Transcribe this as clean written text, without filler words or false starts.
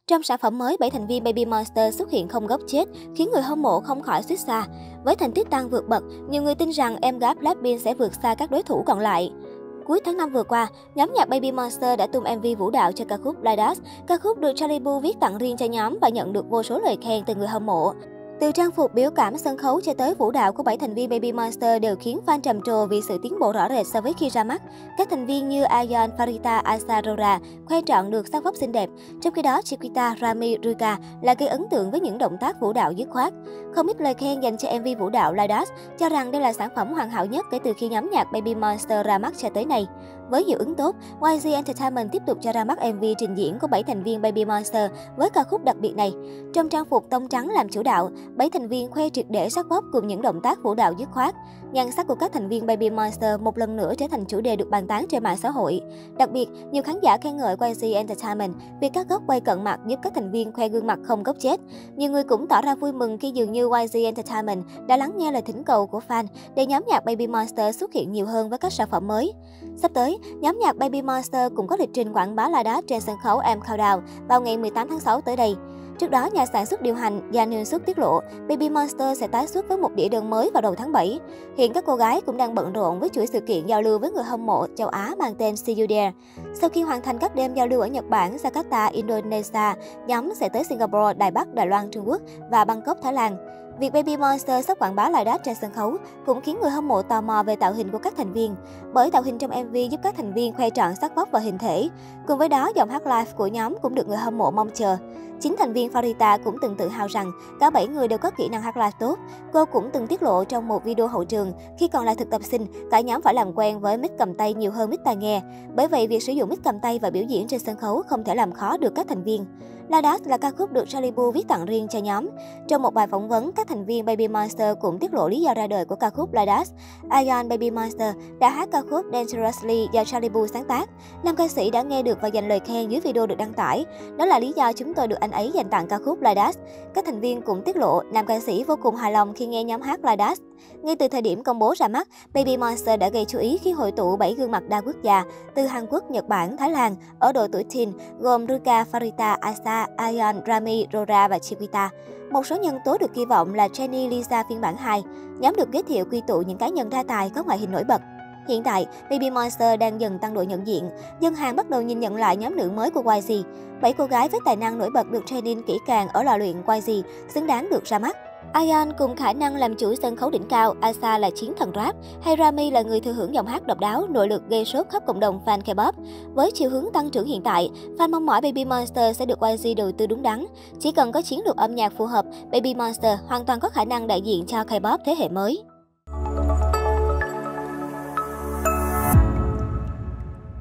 Trong sản phẩm mới, 7 thành viên Baby Monster xuất hiện không góc chết, khiến người hâm mộ không khỏi xuýt xoa. Với thành tích tăng vượt bậc, nhiều người tin rằng em gái Blackpink sẽ vượt xa các đối thủ còn lại. Cuối tháng 5 vừa qua, nhóm nhạc Baby Monster đã tung MV vũ đạo cho ca khúc Stardust. Ca khúc được Charlie Puth viết tặng riêng cho nhóm và nhận được vô số lời khen từ người hâm mộ. Từ trang phục, biểu cảm, sân khấu cho tới vũ đạo của 7 thành viên Baby Monster đều khiến fan trầm trồ vì sự tiến bộ rõ rệt so với khi ra mắt. Các thành viên như Ayeon, Farita, Asa, Rora khoe trọn được sắc vóc xinh đẹp. Trong khi đó, Chiquita, Rami, Ruka lại gây ấn tượng với những động tác vũ đạo dứt khoát. Không ít lời khen dành cho MV vũ đạo Stardust, cho rằng đây là sản phẩm hoàn hảo nhất kể từ khi nhóm nhạc Baby Monster ra mắt cho tới nay. Với hiệu ứng tốt, YG Entertainment tiếp tục cho ra mắt MV trình diễn của 7 thành viên Baby Monster với ca khúc đặc biệt này. Trong trang phục tông trắng làm chủ đạo, 7 thành viên khoe triệt để sắc vóc cùng những động tác vũ đạo dứt khoát. Nhan sắc của các thành viên Baby Monster một lần nữa trở thành chủ đề được bàn tán trên mạng xã hội. Đặc biệt, nhiều khán giả khen ngợi YG Entertainment vì các góc quay cận mặt giúp các thành viên khoe gương mặt không góc chết. Nhiều người cũng tỏ ra vui mừng khi dường như YG Entertainment đã lắng nghe lời thỉnh cầu của fan để nhóm nhạc Baby Monster xuất hiện nhiều hơn với các sản phẩm mới. Sắp tới, nhóm nhạc Baby Monster cũng có lịch trình quảng bá Stardust trên sân khấu M Countdown vào ngày 18 tháng 6 tới đây. Trước đó, nhà sản xuất điều hành Gia Neun Suk tiết lộ Baby Monster sẽ tái xuất với một đĩa đơn mới vào đầu tháng 7. Hiện các cô gái cũng đang bận rộn với chuỗi sự kiện giao lưu với người hâm mộ châu Á mang tên See You There. Sau khi hoàn thành các đêm giao lưu ở Nhật Bản, Jakarta, Indonesia, nhóm sẽ tới Singapore, Đài Bắc, Đài Loan, Trung Quốc và Bangkok, Thái Lan. Việc Baby Monster sắp quảng bá Stardust trên sân khấu cũng khiến người hâm mộ tò mò về tạo hình của các thành viên. Bởi tạo hình trong MV giúp các thành viên khoe trọn sắc vóc và hình thể. Cùng với đó, giọng hát live của nhóm cũng được người hâm mộ mong chờ. Chính thành viên Farita cũng từng tự hào rằng cả 7 người đều có kỹ năng hát live tốt. Cô cũng từng tiết lộ trong một video hậu trường, khi còn là thực tập sinh, cả nhóm phải làm quen với mic cầm tay nhiều hơn mic tai nghe. Bởi vậy, việc sử dụng mic cầm tay và biểu diễn trên sân khấu không thể làm khó được các thành viên. Stardust là ca khúc được Charlie Puth viết tặng riêng cho nhóm. Trong một bài phỏng vấn, các thành viên Baby Monster cũng tiết lộ lý do ra đời của ca khúc Stardust. Ayeon Baby Monster đã hát ca khúc Dangerously do Charlie Puth sáng tác. Nam ca sĩ đã nghe được và dành lời khen dưới video được đăng tải. Đó là lý do chúng tôi được anh ấy dành tặng ca khúc Stardust. Các thành viên cũng tiết lộ nam ca sĩ vô cùng hài lòng khi nghe nhóm hát Stardust. Ngay từ thời điểm công bố ra mắt, Baby Monster đã gây chú ý khi hội tụ 7 gương mặt đa quốc gia từ Hàn Quốc, Nhật Bản, Thái Lan ở độ tuổi teen, gồm Ruka, Farita, Asa, Ayeon, Rami, Rora và Chiquita. Một số nhân tố được kỳ vọng là Jennie Lisa phiên bản 2. Nhóm được giới thiệu quy tụ những cá nhân đa tài có ngoại hình nổi bật. Hiện tại, Baby Monster đang dần tăng độ nhận diện. Dân Hàn bắt đầu nhìn nhận lại nhóm nữ mới của YG. 7 cô gái với tài năng nổi bật được training kỹ càng ở lò luyện YG, xứng đáng được ra mắt. Ayeon cùng khả năng làm chủ sân khấu đỉnh cao, Asa là chiến thần rap, hay Rami là người thừa hưởng giọng hát độc đáo, nội lực gây sốt khắp cộng đồng fan K-pop. Với chiều hướng tăng trưởng hiện tại, fan mong mỏi Baby Monster sẽ được YG đầu tư đúng đắn. Chỉ cần có chiến lược âm nhạc phù hợp, Baby Monster hoàn toàn có khả năng đại diện cho K-pop thế hệ mới.